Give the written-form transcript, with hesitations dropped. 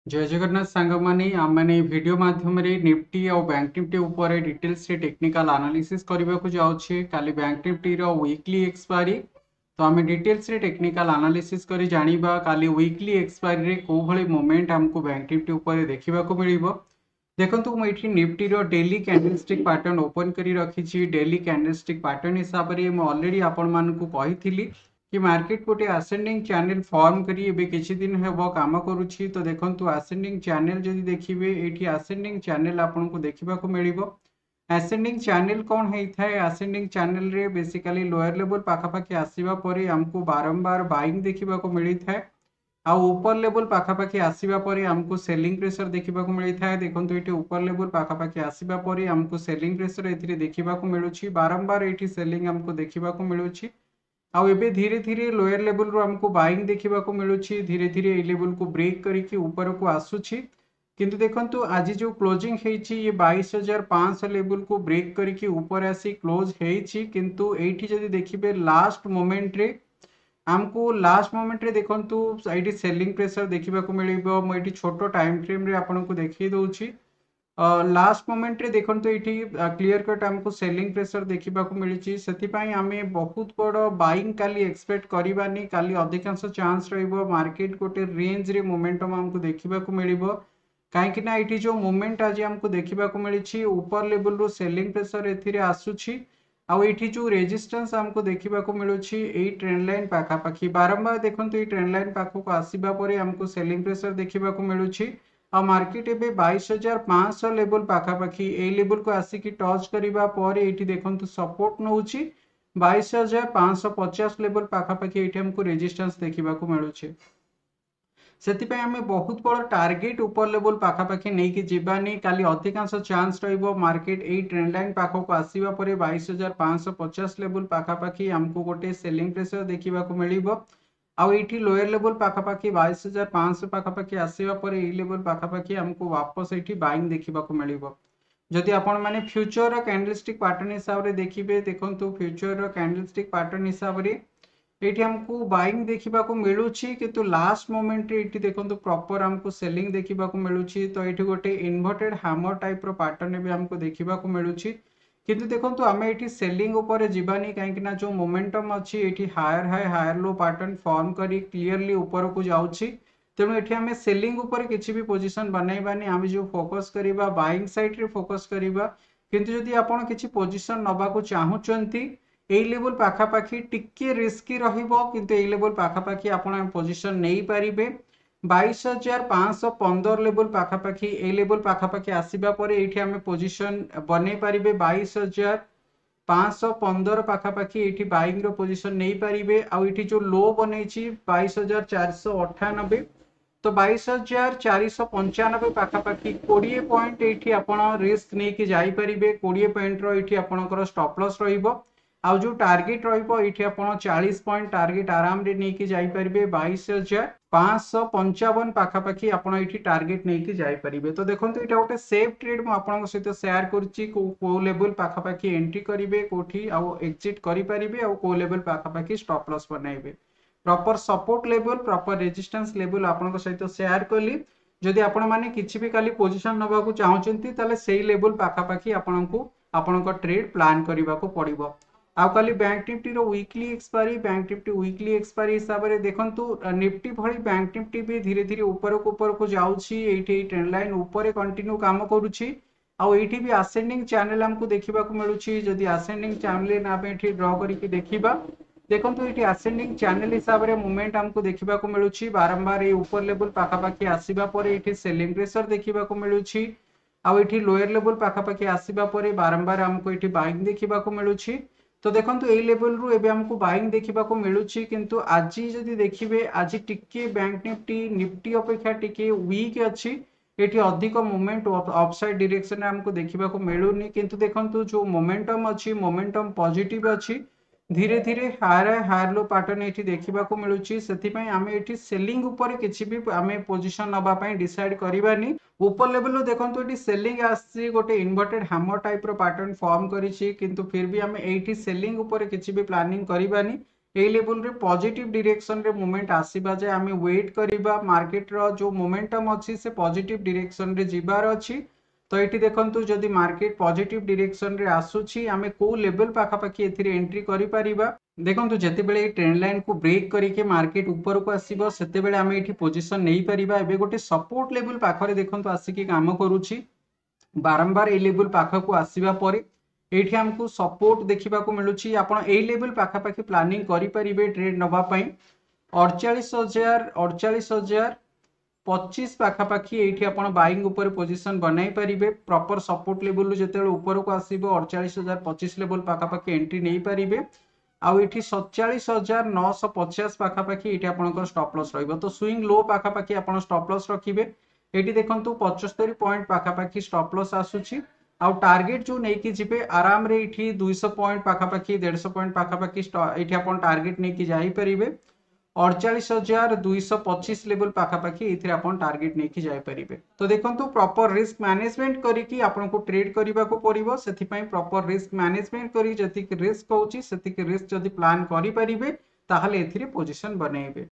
जय जगन्नाथ सांग माने आमने वीडियो माध्यम रे निफ्टी और बैंक निफ्टी ऊपर डिटेल्स रे टेक्निकल एनालिसिस करबा को जाउछे काली बैंक निफ्टी रो वीकली एक्सपायरी तो आम डिटेल्स रे टेक्निकल एनालिसिस करी जानिबा काली वीकली एक्सपायरी रे को भली मोमेंट हमको बैंक निफ्टी ऊपर देखिबा को मिलिबो। देखंतु मु एठी निफ्टी रो डेली कैंडलस्टिक पैटर्न ओपन करी रखी छी। डेली कैंडलस्टिक पैटर्न हिसाब रे मु ऑलरेडी आपण मानकु कहिथिली कि मार्केट गोटे आसेंडिंग चैनल फॉर्म करी एबे किछि दिन हेबो काम करूछि। तो देखंतु आसेंडिंग चैनल जदि देखिबे एठी आसेंडिंग चैनल आपनको देखिबा को मिलिबो। आसेंडिंग चैनल कौन होता आसेंडिंग चैनल रे बेसिकली लोअर लेवल पाखापाखि आसीबा परे हमको बारंबार बाइंग देखिबा को मिली थाए आ ऊपर लेवल पाखापाखि आसीबा परे हमको सेलिंग प्रेशर देखिबा को मिली थाए। देखंतु एठी ऊपर लेवल पाखापाखि आसीबा परे हमको सेलिंग प्रेशर एथिरे देखिबा को मिलुछि। बारंबार एठी सेलिंग हमको देखिबा को मिलुछि। आउ एबे धीरे धीरे लोअर लेवल रो हमको बाइंग देखिबा को मिलुछि। धीरे धीरे ए लेवल को ब्रेक करिकि ऊपर को आसुछि। किंतु देखंतु आज जो क्लोजिंग हेछि ये 22500 लेवल को ब्रेक करिकि ऊपर आसी क्लोज हेछि। किंतु एठी जदि देखिबे लास्ट मोमेंट रे हमको लास्ट मोमेंट रे देखंतु एठी सेलिंग प्रेशर देखिबा को मिलिबो। म एठी छोटो टाइम फ्रेम रे आपनको देखि दउछि। लास्ट मोमेंट रे देखंतु एठी क्लियर कट हमको सेलिंग प्रेशर देखिबा को मिलिछि। सेति आमे बहुत बड़ बाइंग काली एक्सपेक्ट करिबानी। काली अधिकांश चांस रहइबो मार्केट गोटे रेंज रे मोमेंटम हमको देखिबा को मिलिबो। काहेकि ना एठी जो मोमेंट आज हमको देखिबा को मिलिछि ऊपर लेवल रो सेलिंग प्रेशर एथिरे आसुछि। आउ एठी जो रेजिस्टेंस हमको देखिबा को मिलुछि एई ट्रेंड लाइन पाखा पाखी बारंबार देखंतु एई ट्रेंड लाइन पाखो को आसीबा परे हमको सेलिंग प्रेशर देखिबा को मिलुछि। आ मार्केट एबे 22500 लेवल पाखापाखी ए लेवल को आसिकी टच करिबा पर एठी देखंतु सपोर्ट नउछि 22550 लेवल पाखापाखी एठी हमको रेजिस्टेंस देखिबा को मिलुछि। सेतिपय आमे बहुत बड़ टार्गेट ऊपर लेवल पाखापाखी नहीं कि जीवानी। काली अधिकांश चांस रहिबो मार्केट ए ट्रेंड लाइन पाखो को आसीबा परे 22550 लेवल पाखापाखी हमको गोटे सेलिंग प्रेशर देखिबा को मिलिबो। आउ एठी लोअर लेवल पाखापाखी 22500 पाखापाखी आसीबा परे ए लेवल पाखापाखी हमको वापस एठी बाइंग देखिबा को मिलिबो। जदि आपण माने फ्यूचर रो कैंडलस्टिक पैटर्न हिसाब रे देखिबे देखंतु फ्यूचर रो कैंडलस्टिक पैटर्न हिसाब रे एठी हमको बाइंग देखिबा को मिलुछि। किंतु लास्ट मोमेंट रे एठी देखंतु प्रॉपर हमको सेलिंग देखिबा को मिलुछि। तो एठी गोटे इन्वर्टेड हैमर टाइप रो पैटर्न भी हमको देखिबा को मिलुछि। किंतु देखंतु आमे एठी सेलिंग ऊपर जीवानी काहेकि ना जो मोमेंटम अछि एठी higher high higher low pattern form करी क्लियरली ऊपर को जाउछि। तेणु एठी आमे सेलिंग ऊपर किछि भी पोजीशन बनाइबानी आमे जो फोकस करिबा बाइंग साइड रे फोकस करिबा। किंतु जदि आपण किछि पोजीशन नबा को चाहुचंती ए लेवल पाखापाखी टिके रिस्की रहिबो। किंतु ए लेवल पाखापाखी आपण पोजीशन नहीं पारिबे 22515 लेवल पाखापाखी ए लेवल पाखापाखी आसीबा परे एठी आमे पोजीशन बनै पारिबे 22515 पाखापाखी एठी बाइंग रो पोजीशन नहीं पारिबे। आ एठी जो लो बनेछि 22498 तो 22495 पाखापाखी 20 पॉइंट एठी आपण रिस्क नहीं कि जाई परिबे। 20 पॉइंट रो एठी आपणकर स्टॉप लॉस रहिबो। आउ जो टार्गेट रहिबो एठी आपण 40 पॉइंट टार्गेट आराम रे नहीं कि जाई परिबे 22555 पाखापाखी आपण एठी टार्गेट नहीं कि जाई परिबे। तो देखंतु एटा गोटे सेफ ट्रेड मु आपन सहित शेयर करछि। को लेवल पाखापाखी एंट्री करिवे कोठी आउ एग्जिट करि परिबे आउ को लेवल पाखापाखी स्टॉप लॉस बनाइबे। Proper support level proper resistance level आपन सहित शेयर कली। जदि आपण माने किछि भी काली पोजीशन नबा को चाहुचंती ताले सेही लेवल पाखापाखी आपनको आपनका ट्रेड प्लान करिबा को पड़िबो। आउ काली बैंक निफ्टी रो weekly expiry bank Nifty weekly expiry हिसाब रे देखंतु निफ्टी भली बैंक निफ्टी भी धीरे धीरे ऊपर को जाउछि। एठी ट्रेंड लाइन ऊपर कंटिन्यू काम करूछि। आउ एठी भी असेंडिंग चैनल हमको देखिबा को मिलुछि। जदि असेंडिंग चैनल ना पे एठी ड्रॉ करिकि देखिबा देखंतु एठी असेंडिंग चैनल हिसाब रे मूवमेंट हमको देखिबा को मिलुछि। बारंबार ए ऊपर लेवल पाखापाखी आसीबा परे एठी सेलिंग प्रेशर देखिबा को मिलुछि। आउ एठी लोअर लेवल पाखापाखी आसीबा परे बारंबार हमको एठी बाइंग देखिबा को मिलुछि। तो देखंतु ए लेवल रु एबे हमको बाइंग देखिबा को मिलुछि। किंतु आज जदि देखिबे आज टिके बैंक निफ्टी अपेक्षा टिके वीक अछि। एठी अधिक मूवमेंट अपसाइड डायरेक्शन रे हमको देखिबा को मिलुनी। किंतु देखंतु जो मोमेंटम अछि मोमेंटम पॉजिटिव अछि। धीरे धीरे हायर लो पैटर्न एठी देखिबा को मिलुछि। सेति पय आमे एठी सेलिंग ऊपर किछि भी आमे पोजीशन नबा पय डिसाइड करिबानी। ऊपर लेवल रो देखंतु एठी सेलिंग आसी गोटे इन्वर्टेड हैमर टाइप रो पैटर्न फॉर्म करिछि। किंतु फिर भी आमे एठी सेलिंग ऊपर किछि भी प्लानिंग करिबानी। ए लेवल रे पॉजिटिव डायरेक्शन रे मूवमेंट आसीबा जे आमे वेट करिबा मार्केट रो जो मोमेंटम अछि से पॉजिटिव डायरेक्शन रे जिबार अछि। तो ये देखंतु जदि मार्केट पॉजिटिव डायरेक्शन रे आसुछि आमे को लेवल पाखा पाखी एथिरे एंट्री करि परिबा। देखंतु जते बेले ट्रेंड लाइन को ब्रेक करिके मार्केट ऊपर को आसीबो सेते बेले आमे एठी पोजीशन नै परिबा। एबे गोटे सपोर्ट लेवल पाखरे देखंतु आसीकी काम करूछि बारंबार ए लेवल पाखकू आसीबा परे एठी हमकू सपोर्ट देखिबा को मिलुछि। आपण ए लेवल पाखा पाखी प्लानिंग करि परिबे ट्रेड नबा पई 48,025 पाखापाखी ये आप बाइंग उपर पोजिशन बनई पारे। प्रॉपर सपोर्ट लेवल जिते ऊपर को आसो 48,025 लेवल पाखापाखी एंट्री नहीं पारे। आउ ये 47,950 पाखापाखी ये आप स्टॉप लॉस रहिबो। तो स्विंग लो पाखापाखी आप स्टॉप लॉस रखिए। ये देखो 75 पॉइंट पाखापाखी स्टॉप लॉस आसूची। आउ टार्गेट जो नहीं जिबे आराम रे इठी 200 पॉइंट पाखापाखी 150 पॉइंट पाखापाखी ये आप टार्गेट नहीं कि जाई परिबे। 48,225 लेवल पाखापाखी ये आपन टार्गेट नहीं कि जाई परिबे। तो देखंतु प्रॉपर रिस्क मैनेजमेंट करिकी आपन को ट्रेड करिबा को पड़िबो। सेथि पई प्रॉपर रिस्क मैनेजमेंट करी जति रिस्क होउची सेति रिस्क जदि प्लान करि परिबे ताहाले एथिरे पोजीशन बनेइबे।